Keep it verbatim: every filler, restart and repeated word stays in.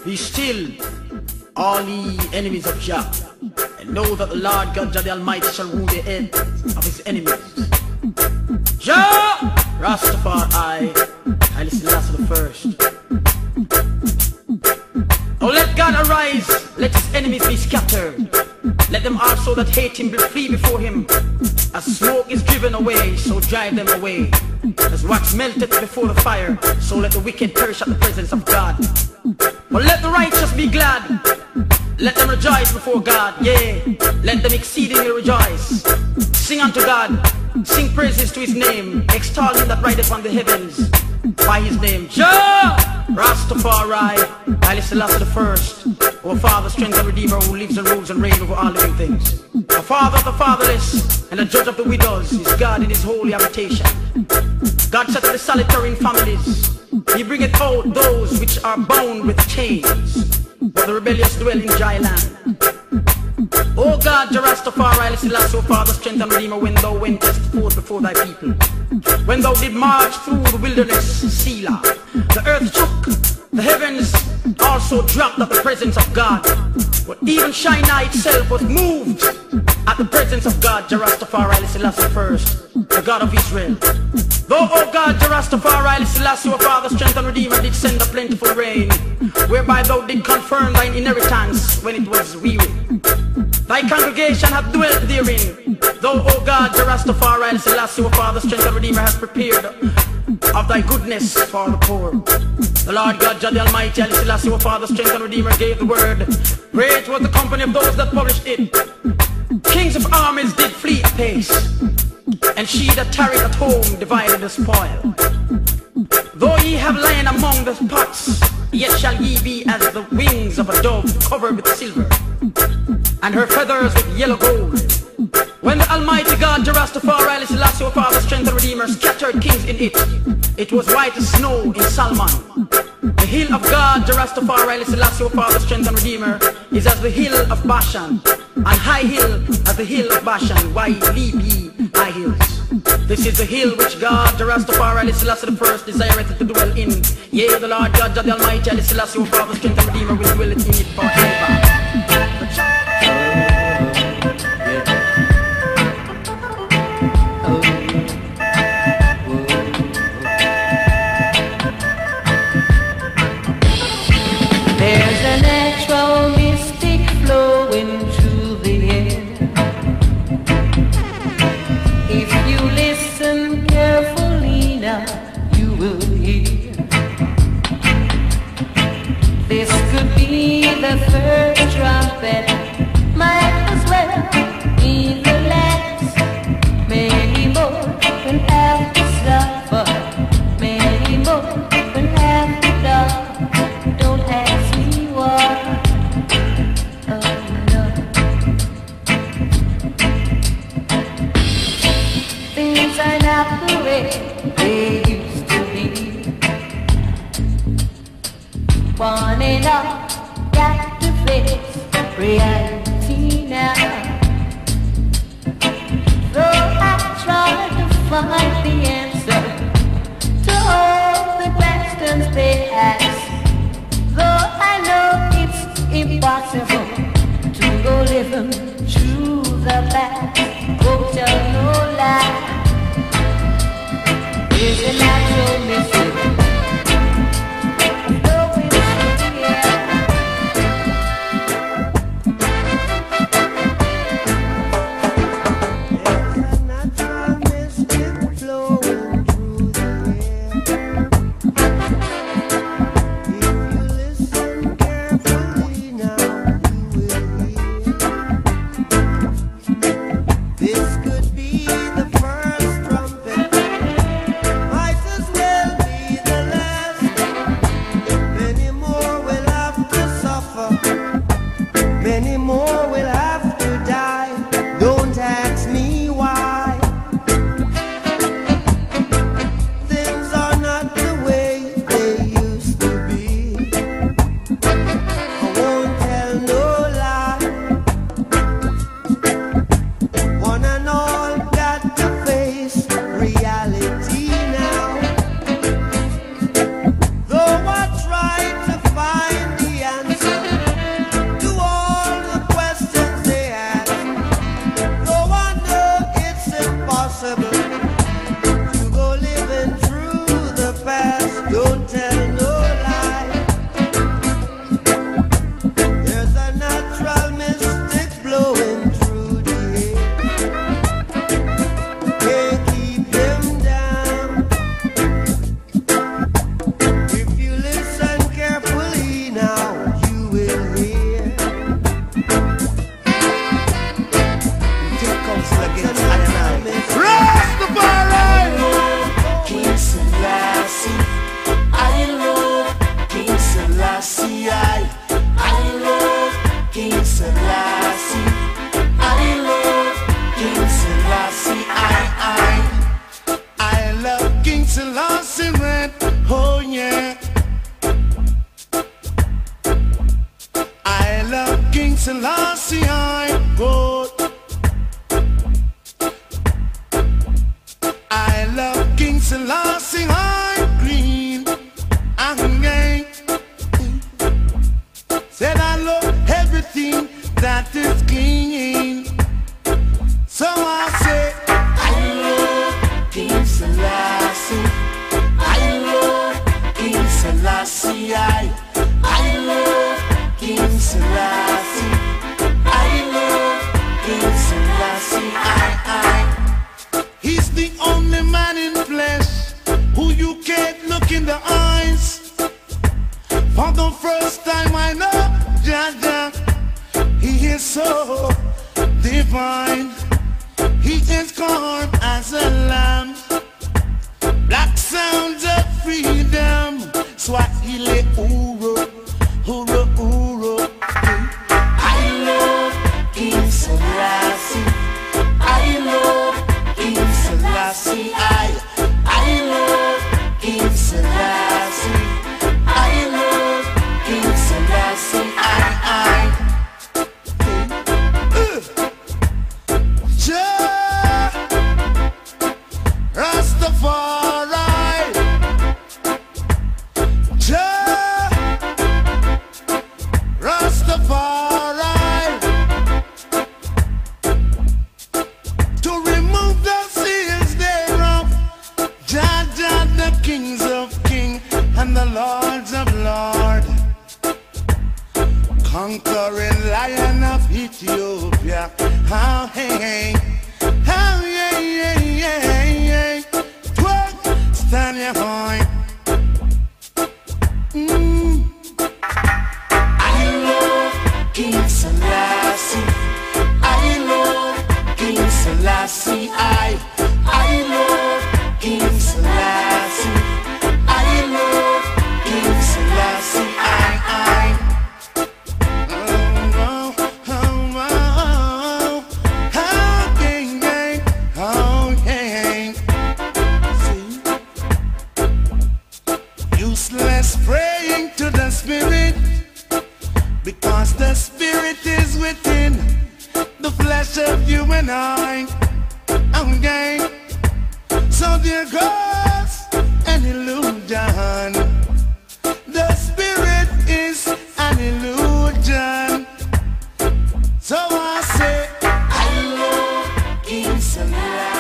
Be still, all ye enemies of Jah, and know that the Lord God Jah the Almighty shall wound the head of his enemies. Jah, Rastafari, Haile Selassie the first. Oh, let God arise, let his enemies be scattered. Let them also that hate him flee before him. As smoke is driven away, so drive them away. As wax melteth before the fire, so let the wicked perish at the presence of God. But let the righteous be glad, let them rejoice before God, yea, let them exceedingly rejoice. Sing unto God, sing praises to his name, extol him that rideth on the heavens by his name. Jah, Rastafari, Haile Selassie the first, our Father, strength and Redeemer, who lives and rules and reigns over all living things. The Father of the fatherless and the judge of the widows is God in his holy habitation. God setteth the solitary in families. He bringeth out those which are bound with chains, but the rebellious dwell in dry land. O God, Jah Rastafari, Haile Selassie, O Father, strength and Redeemer, when thou wentest forth before thy people, when thou did march through the wilderness, Selah, the earth shook, the heavens also dropped at the presence of God. But even Shinar itself was moved at the presence of God, Jah Rastafari, Haile Selassie first, the God of Israel. Though, O God, Jah Rastafari, Haile Selassie, O Father, strength and Redeemer, did send a plentiful rain, whereby thou did confirm thine inheritance when it was weary. Thy congregation hath dwelt therein. Thou, O God, Jah Rastafari, Haile Selassie, O Father, strength and Redeemer, hast prepared of thy goodness for the poor. The Lord God, Jah the Almighty, Haile Selassie, O Father, strength and Redeemer, gave the word. Great was the company of those that published it. Kings of armies did flee apace, and she that tarried at home divided the spoil. Though ye have lain among the pots, yet shall ye be as the wings of a dove covered with silver, and her feathers with yellow gold. When the Almighty God, Jah Rastafari, Haile Selassie, O Father, strength and Redeemer, scattered kings in it, it was white as snow in Salmon. The hill of God, Jah Rastafari, Haile Selassie, O Father, strength and Redeemer, is as the hill of Bashan, and high hill as the hill of Bashan. Why leap ye high hills? This is the hill which God, Jah Rastafari, Haile Selassie the first, desireth to dwell in. Yea, the Lord God, Jah the Almighty, Haile Selassie, O Father, strength and Redeemer, will dwell in it forever. There's a natural mystic flowing through the air. If you listen carefully now, you will hear. This could be the first trumpet, might as well be the last. Many more will have to suffer, many more will have to die. Don't ask me why. Oh no. Things are not the way they used to be. One and all got to face reality now. Though I try to find the answer to all the questions they ask, though I know it's impossible to go living through the past, won't tell no lie. It's a natural mystery. Flowing through the air. There's a natural mystic flowing through the This could be the first trumpet, might as well be the last. Many more will have to suffer, many more will have to die. Don't ask me why. Things are not the way they used to be. I won't tell no lie. One and all counsel against I and I. Rastafari! King Selassie, I love King Selassie, I, I love King Selassie, I love King Selassie, I, I, I love King Selassie, red, oh yeah. I love King Selassie, I good. I love King Selassie, I green and gay. Said I love everything that is clean. So I say I love King Selassie, I love King Selassie, I, I love King Selassie, I love King Selassie, I, I. He's the only man in flesh who you can't look in the eyes. For the first time I know Jah, he is so divine. He is calm as a lamb. Black sounds of freedom. Swahili Uro, Uro, Uro. I love King Selassie, I love King Selassie, I, I love King Selassie, I love King Selassie, I, I. Jah Rastafari, Jah Rastafari, to remove the seals thereof. Jah, Jah, the kings of kings and the lords of lords, conquering lion of Ethiopia. How hey hey, how yeah yeah yeah yeah. Twerk, stand your point. Mm. I love King Selassie, I love King Selassie, I, I love King Selassie, I love King Selassie, I, I. Oh, oh, oh, oh, oh, gang, gang, oh, gang. See? Useless praying to the Spirit, because the Spirit is within the flesh of you and I. Okay, so there goes an illusion. The Spirit is an illusion. So I say, I love King Selassie.